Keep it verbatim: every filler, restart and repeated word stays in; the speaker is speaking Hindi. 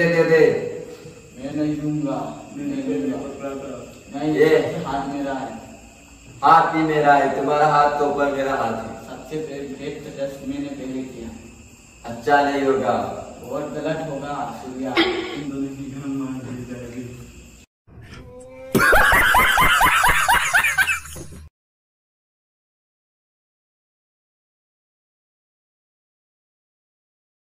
दे दे। मैं नहीं दूंगा, मैं नहीं दूंगा। नहीं, ये हाथ मेरा है। हाथ भी मेरा है, तुम्हारा हाथ तो ऊपर, मेरा हाथ है। सबसे पहले तो टेस्ट मैंने पहले किया। अच्छा नहीं होगा, बहुत गलत होगा सूर्या।